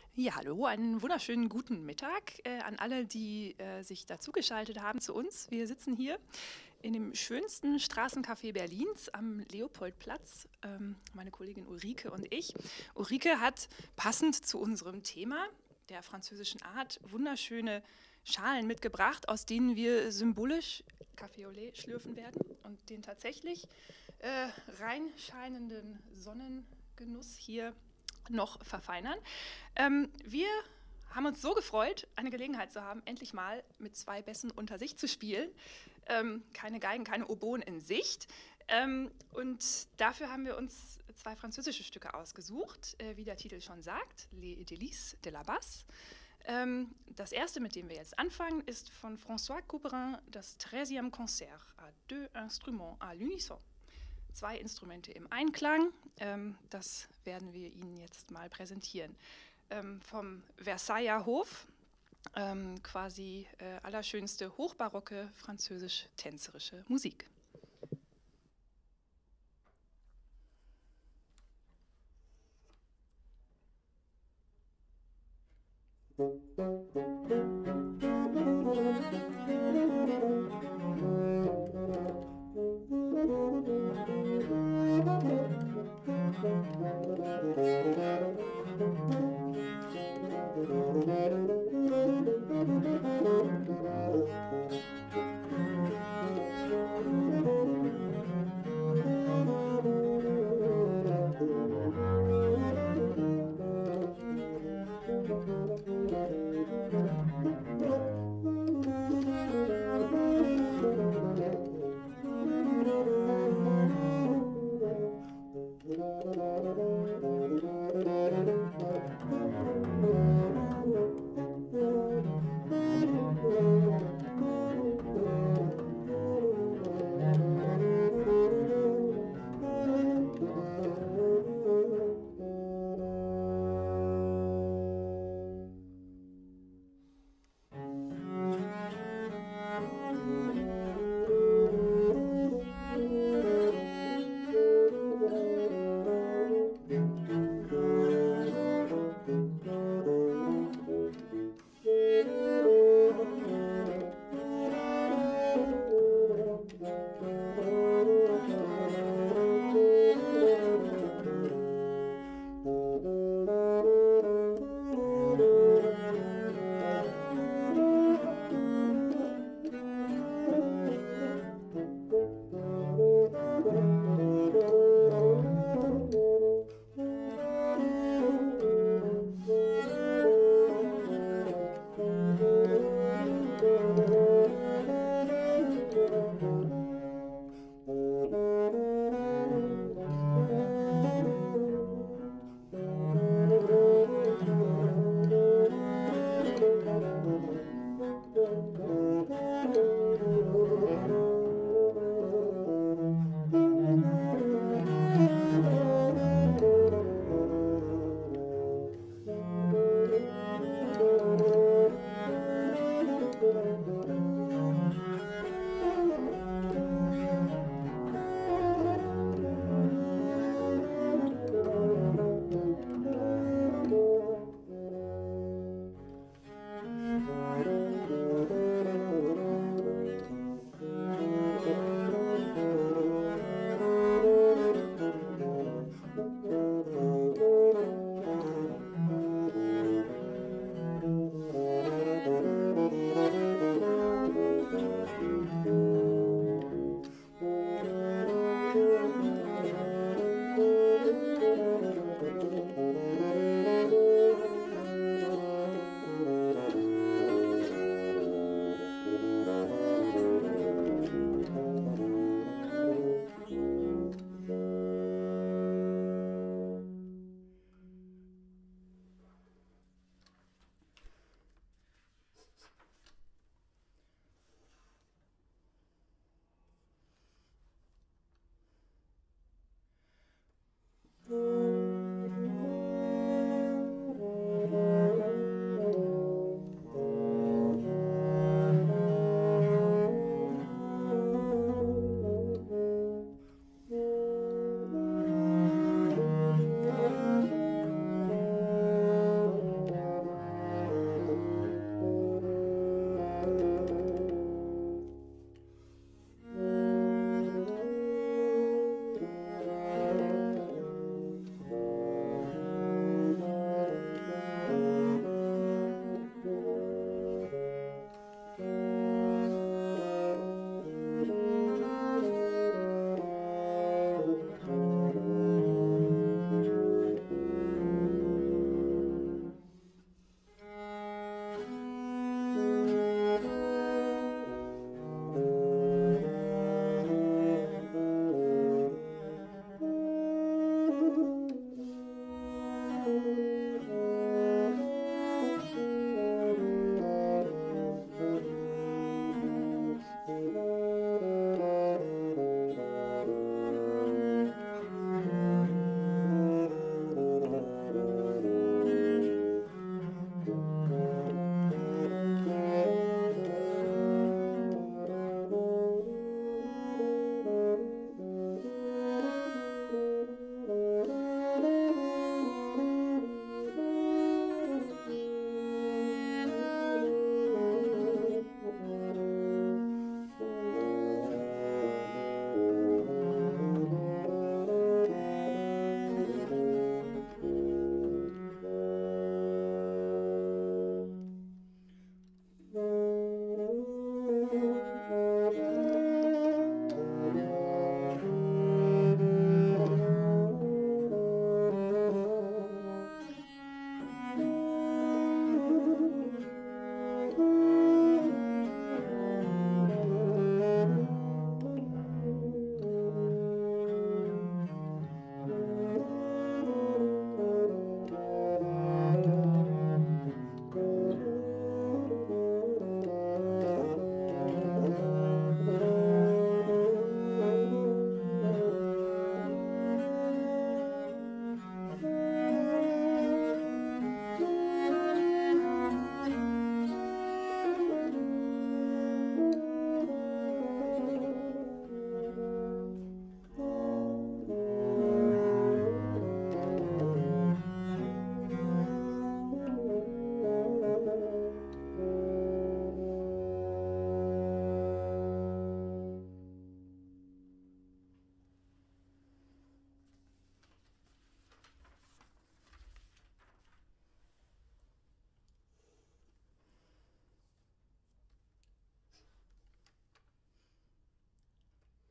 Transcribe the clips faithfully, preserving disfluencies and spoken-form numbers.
Ja, hallo, einen wunderschönen guten Mittag äh, an alle, die äh, sich dazugeschaltet haben zu uns. Wir sitzen hier in dem schönsten Straßencafé Berlins am Leopoldplatz, ähm, meine Kollegin Ulrike und ich. Ulrike hat passend zu unserem Thema, der französischen Art, wunderschöne Schalen mitgebracht, aus denen wir symbolisch Café au lait schlürfen werden und den tatsächlich äh, reinscheinenden Sonnengenuss hier noch verfeinern. Ähm, wir haben uns so gefreut, eine Gelegenheit zu haben, endlich mal mit zwei Bässen unter sich zu spielen. Ähm, keine Geigen, keine Oboen in Sicht. Ähm, und dafür haben wir uns zwei französische Stücke ausgesucht, äh, wie der Titel schon sagt, Les Délices de la Basse. Ähm, das erste, mit dem wir jetzt anfangen, ist von François Couperin, das treizième Concert à deux instruments à l'unisson. Zwei Instrumente im Einklang, ähm, das werden wir Ihnen jetzt mal präsentieren. Ähm, vom Versailler Hof, ähm, quasi äh, allerschönste hochbarocke französisch-tänzerische Musik.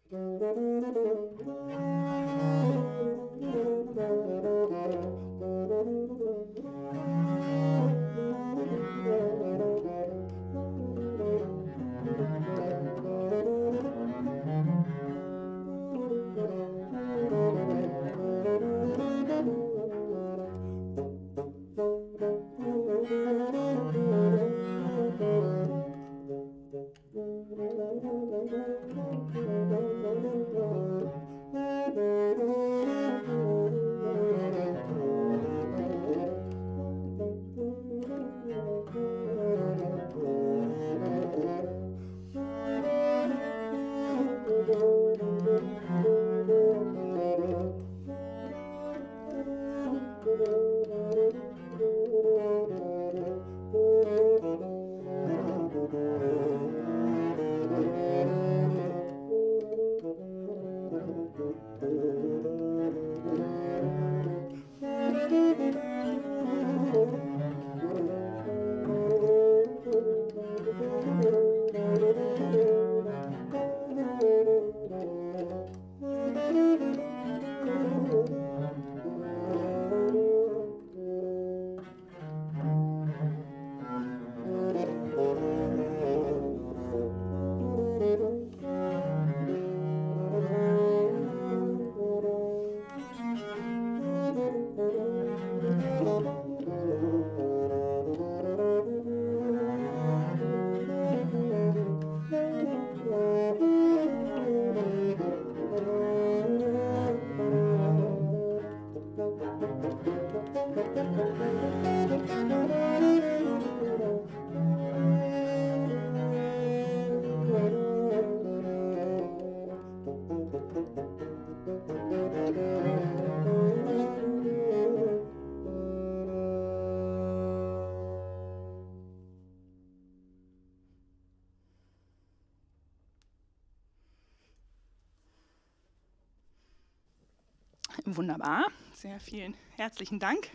Wunderbar, sehr vielen herzlichen Dank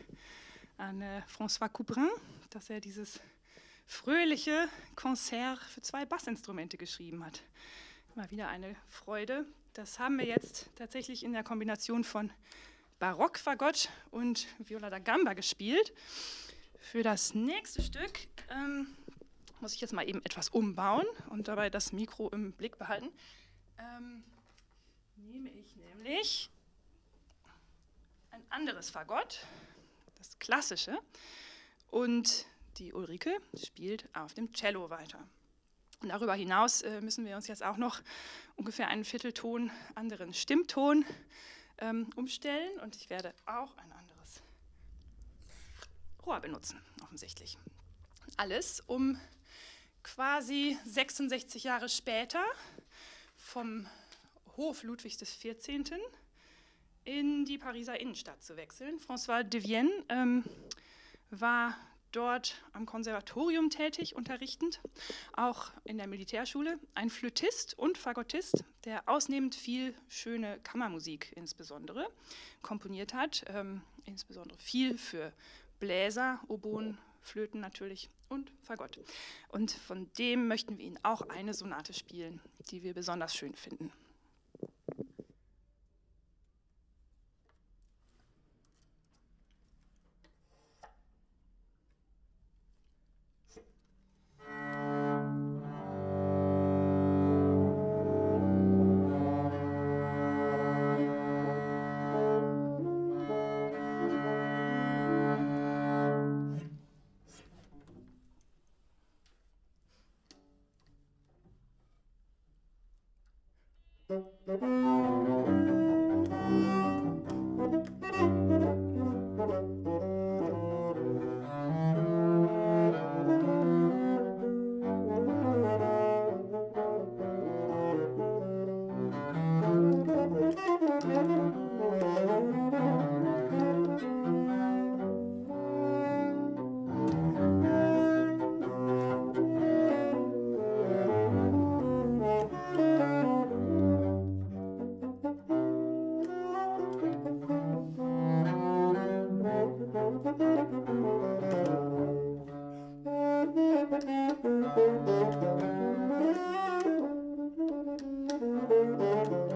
an äh, François Couperin, dass er dieses fröhliche Konzert für zwei Bassinstrumente geschrieben hat. Mal wieder eine Freude. Das haben wir jetzt tatsächlich in der Kombination von Barockfagott und Viola da Gamba gespielt. Für das nächste Stück ähm, muss ich jetzt mal eben etwas umbauen und dabei das Mikro im Blick behalten. Ähm, nehme ich nämlich ein anderes Fagott, das klassische, und die Ulrike spielt auf dem Cello weiter. Und darüber hinaus äh, müssen wir uns jetzt auch noch ungefähr einen Viertelton anderen Stimmton ähm, umstellen, und ich werde auch ein anderes Rohr benutzen, offensichtlich. Alles, um quasi sechsundsechzig Jahre später vom Hof Ludwigs des vierzehnten in die Pariser Innenstadt zu wechseln. François de Vienne ähm, war dort am Konservatorium tätig, unterrichtend, auch in der Militärschule, ein Flötist und Fagottist, der ausnehmend viel schöne Kammermusik insbesondere komponiert hat, ähm, insbesondere viel für Bläser, Oboen, Flöten natürlich und Fagott. Und von dem möchten wir Ihnen auch eine Sonate spielen, die wir besonders schön finden. Thank you.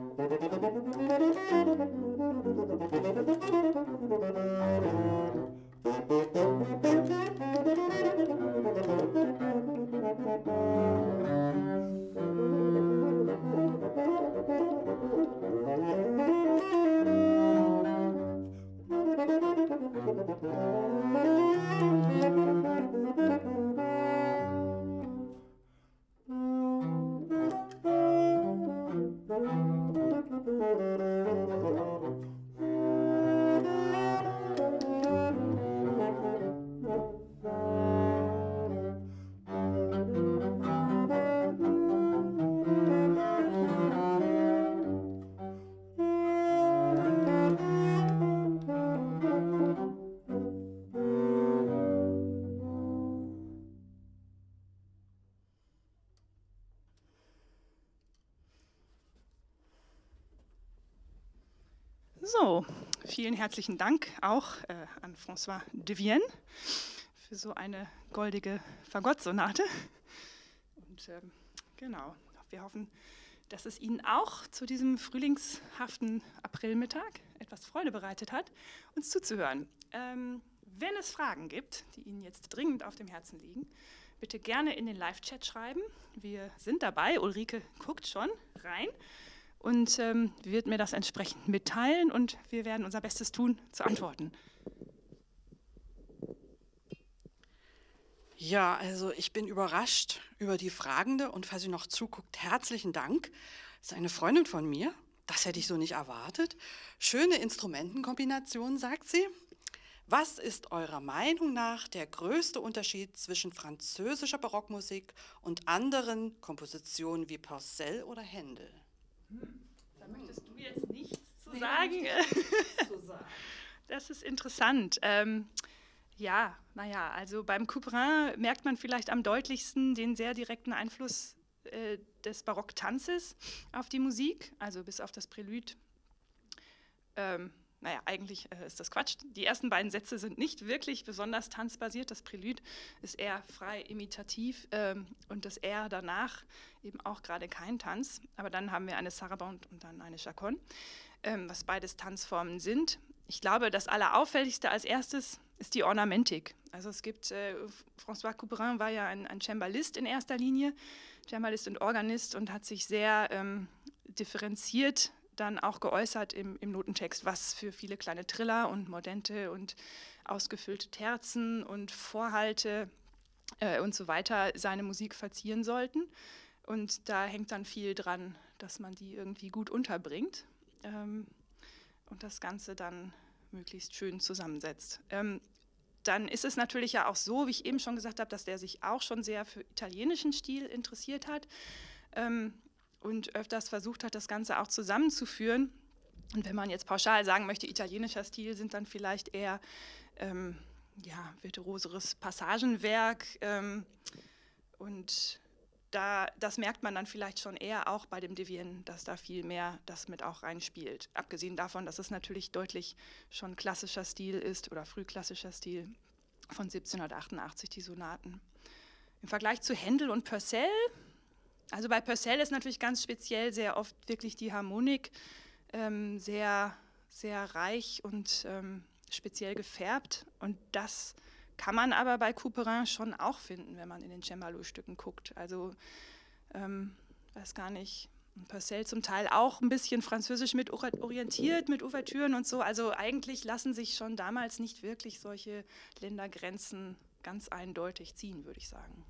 So, vielen herzlichen Dank auch äh, an François de Vienne für so eine goldige Fagottsonate. Und ähm, genau, wir hoffen, dass es Ihnen auch zu diesem frühlingshaften Aprilmittag etwas Freude bereitet hat, uns zuzuhören. Ähm, wenn es Fragen gibt, die Ihnen jetzt dringend auf dem Herzen liegen, bitte gerne in den Live-Chat schreiben. Wir sind dabei, Ulrike guckt schon rein. Und ähm, wird mir das entsprechend mitteilen und wir werden unser Bestes tun, zu antworten. Ja, also ich bin überrascht über die Fragende und falls sie noch zuguckt, herzlichen Dank. Das ist eine Freundin von mir, das hätte ich so nicht erwartet. Schöne Instrumentenkombination, sagt sie. Was ist eurer Meinung nach der größte Unterschied zwischen französischer Barockmusik und anderen Kompositionen wie Purcell oder Händel? Da möchtest du jetzt nichts zu sagen. Zu sagen. Das ist interessant. Ähm, ja, naja, also beim Couperin merkt man vielleicht am deutlichsten den sehr direkten Einfluss äh, des Barocktanzes auf die Musik, also bis auf das Prälude. Ähm, naja, eigentlich äh, ist das Quatsch. Die ersten beiden Sätze sind nicht wirklich besonders tanzbasiert. Das Prälude ist eher frei imitativ ähm, und das R danach eben auch gerade kein Tanz. Aber dann haben wir eine Sarabande und dann eine Chaconne, ähm, was beides Tanzformen sind. Ich glaube, das Allerauffälligste als erstes ist die Ornamentik. Also es gibt, äh, François Couperin war ja ein, ein Cembalist in erster Linie, Cembalist und Organist und hat sich sehr ähm, differenziert dann auch geäußert im, im Notentext, was für viele kleine Triller und Mordente und ausgefüllte Terzen und Vorhalte äh, und so weiter seine Musik verzieren sollten. Und da hängt dann viel dran, dass man die irgendwie gut unterbringt ähm, und das Ganze dann möglichst schön zusammensetzt. Ähm, dann ist es natürlich ja auch so, wie ich eben schon gesagt habe, dass der sich auch schon sehr für italienischen Stil interessiert hat. Ähm, und öfters versucht hat, das Ganze auch zusammenzuführen. Und wenn man jetzt pauschal sagen möchte, italienischer Stil, sind dann vielleicht eher ähm, ja, virtuoseres Passagenwerk. Ähm, und da, das merkt man dann vielleicht schon eher auch bei dem de Vienne, dass da viel mehr das mit auch reinspielt. Abgesehen davon, dass es natürlich deutlich schon klassischer Stil ist oder frühklassischer Stil von siebzehnhundertachtundachtzig, die Sonaten. Im Vergleich zu Händel und Purcell, also bei Purcell ist natürlich ganz speziell sehr oft wirklich die Harmonik ähm, sehr, sehr reich und ähm, speziell gefärbt. Und das kann man aber bei Couperin schon auch finden, wenn man in den Cembalo-Stücken guckt. Also, ähm, weiß gar nicht, Purcell zum Teil auch ein bisschen französisch mit orientiert, mit Ouvertüren und so. Also eigentlich lassen sich schon damals nicht wirklich solche Ländergrenzen ganz eindeutig ziehen, würde ich sagen.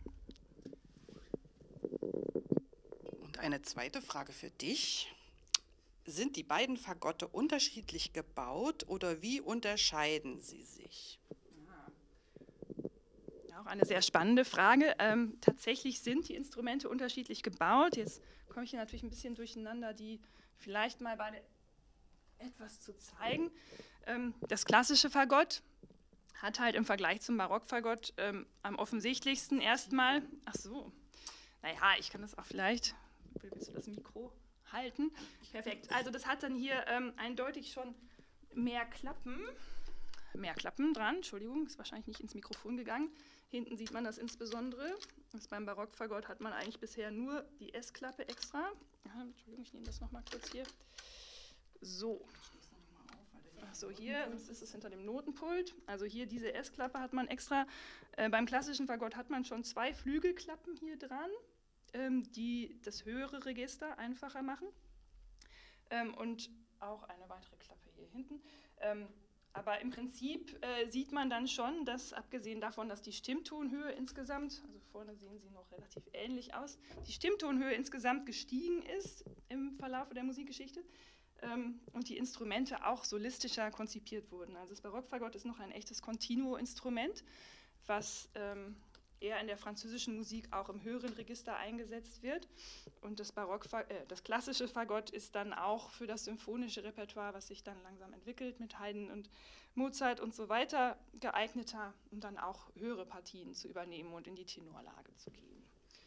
Eine zweite Frage für dich. Sind die beiden Fagotte unterschiedlich gebaut oder wie unterscheiden sie sich? Ja, auch eine sehr spannende Frage. Ähm, tatsächlich sind die Instrumente unterschiedlich gebaut. Jetzt komme ich hier natürlich ein bisschen durcheinander, die vielleicht mal beide etwas zu zeigen. Ähm, das klassische Fagott hat halt im Vergleich zum Barockfagott ähm, am offensichtlichsten erstmal, ach so, naja, ich kann das auch vielleicht... Willst du das Mikro halten? Perfekt. Also das hat dann hier ähm, eindeutig schon mehr Klappen, mehr Klappen dran. Entschuldigung, ist wahrscheinlich nicht ins Mikrofon gegangen. Hinten sieht man das insbesondere. Das beim Barockfagott hat man eigentlich bisher nur die S-Klappe extra. Ja, Entschuldigung, ich nehme das nochmal kurz hier. So. Achso, hier ist es hinter dem Notenpult. Also hier diese S-Klappe hat man extra. Äh, beim klassischen Fagott hat man schon zwei Flügelklappen hier dran, ähm, die das höhere Register einfacher machen. Ähm, und auch eine weitere Klappe hier hinten. Ähm, aber im Prinzip äh, sieht man dann schon, dass abgesehen davon, dass die Stimmtonhöhe insgesamt, also vorne sehen sie noch relativ ähnlich aus, die Stimmtonhöhe insgesamt gestiegen ist im Verlauf der Musikgeschichte ähm, und die Instrumente auch solistischer konzipiert wurden. Also das Barockfagott ist noch ein echtes Continuo-Instrument, was ähm, eher in der französischen Musik auch im höheren Register eingesetzt wird. Und das, Barock, äh, das klassische Fagott ist dann auch für das symphonische Repertoire, was sich dann langsam entwickelt mit Haydn und Mozart und so weiter, geeigneter, um dann auch höhere Partien zu übernehmen und in die Tenorlage zu gehen.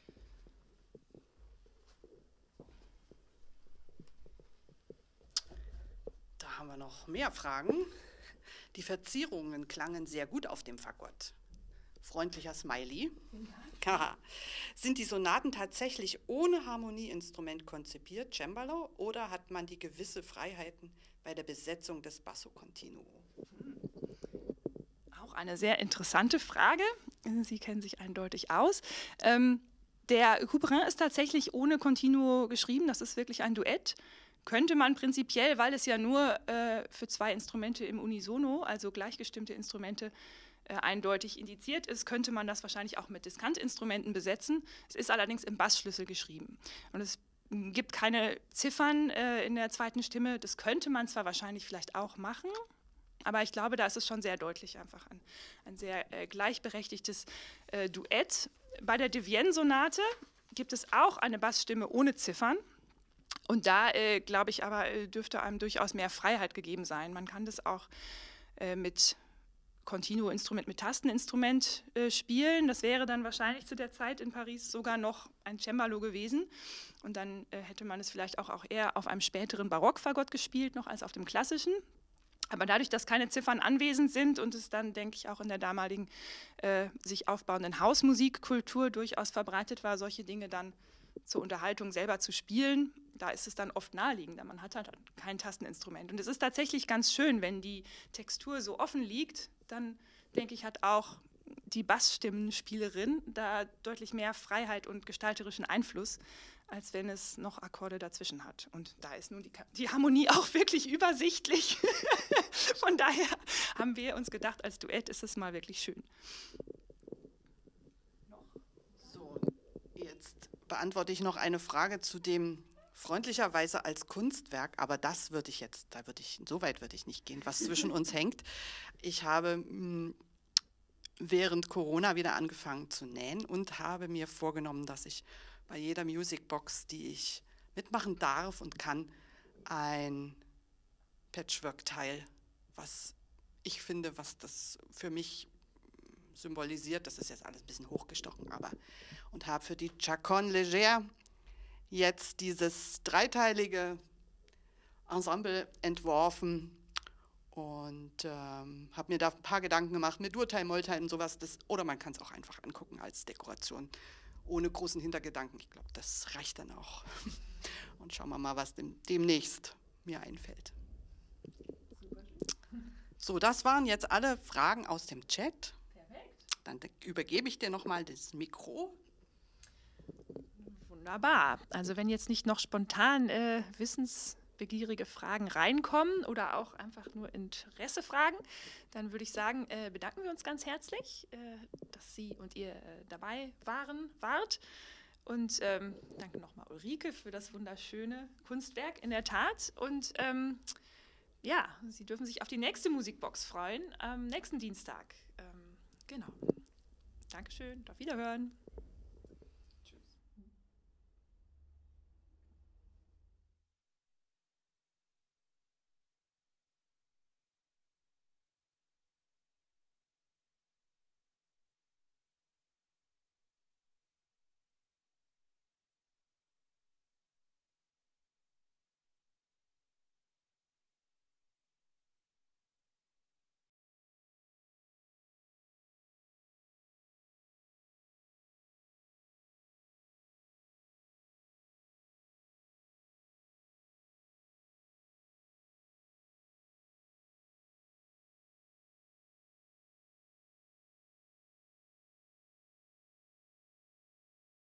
Da haben wir noch mehr Fragen. Die Verzierungen klangen sehr gut auf dem Fagott. Freundlicher Smiley. Ja. Sind die Sonaten tatsächlich ohne Harmonieinstrument konzipiert, Cembalo, oder hat man die gewisse Freiheiten bei der Besetzung des Basso Continuo? Auch eine sehr interessante Frage. Sie kennen sich eindeutig aus. Ähm, der Couperin ist tatsächlich ohne Continuo geschrieben. Das ist wirklich ein Duett. Könnte man prinzipiell, weil es ja nur äh, für zwei Instrumente im Unisono, also gleichgestimmte Instrumente, Äh, eindeutig indiziert ist, könnte man das wahrscheinlich auch mit Diskantinstrumenten besetzen. Es ist allerdings im Bassschlüssel geschrieben. Und es gibt keine Ziffern äh, in der zweiten Stimme. Das könnte man zwar wahrscheinlich vielleicht auch machen, aber ich glaube, da ist es schon sehr deutlich einfach ein, ein sehr äh, gleichberechtigtes äh, Duett. Bei der De Vienne-Sonate gibt es auch eine Bassstimme ohne Ziffern. Und da, äh, glaube ich, aber äh, dürfte einem durchaus mehr Freiheit gegeben sein. Man kann das auch äh, mit Continuo-Instrument mit Tasteninstrument äh, spielen. Das wäre dann wahrscheinlich zu der Zeit in Paris sogar noch ein Cembalo gewesen. Und dann äh, hätte man es vielleicht auch, auch eher auf einem späteren Barockfagott gespielt, noch als auf dem klassischen. Aber dadurch, dass keine Ziffern anwesend sind und es dann, denke ich, auch in der damaligen äh, sich aufbauenden Hausmusikkultur durchaus verbreitet war, solche Dinge dann zur Unterhaltung selber zu spielen, da ist es dann oft naheliegender. Man hat halt kein Tasteninstrument. Und es ist tatsächlich ganz schön, wenn die Textur so offen liegt, dann, denke ich, hat auch die Bassstimmenspielerin da deutlich mehr Freiheit und gestalterischen Einfluss, als wenn es noch Akkorde dazwischen hat. Und da ist nun die, die Harmonie auch wirklich übersichtlich. Von daher haben wir uns gedacht, als Duett ist es mal wirklich schön. So, jetzt beantworte ich noch eine Frage zu dem freundlicherweise als Kunstwerk, aber das würde ich jetzt, da würde ich, so weit würde ich nicht gehen, was zwischen uns hängt. Ich habe mh, während Corona wieder angefangen zu nähen und habe mir vorgenommen, dass ich bei jeder Musicbox, die ich mitmachen darf und kann, ein Patchwork-Teil, was ich finde, was das für mich symbolisiert, das ist jetzt alles ein bisschen hochgestochen, aber, und habe für die Chaconne Légère jetzt dieses dreiteilige Ensemble entworfen und ähm, habe mir da ein paar Gedanken gemacht mit Durteil, Mollteil und sowas. Das, oder man kann es auch einfach angucken als Dekoration, ohne großen Hintergedanken. Ich glaube, das reicht dann auch. Und schauen wir mal, was dem, demnächst mir einfällt. So, das waren jetzt alle Fragen aus dem Chat. Perfekt. Dann übergebe ich dir nochmal das Mikro. Wunderbar. Also wenn jetzt nicht noch spontan äh, wissensbegierige Fragen reinkommen oder auch einfach nur Interessefragen, dann würde ich sagen, äh, bedanken wir uns ganz herzlich, äh, dass Sie und ihr äh, dabei waren, wart. Und ähm, danke nochmal Ulrike für das wunderschöne Kunstwerk in der Tat. Und ähm, ja, Sie dürfen sich auf die nächste Musikbox freuen, am nächsten Dienstag. Ähm, genau. Dankeschön, auf Wiederhören.